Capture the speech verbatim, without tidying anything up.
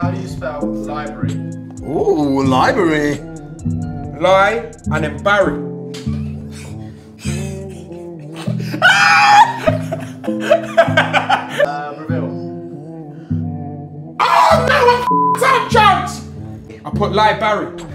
How do you spell library? Ooh, library. Lie and then Barry. uh, reveal. Oh no, I'm f***ed up, chance! I put Lie Barry.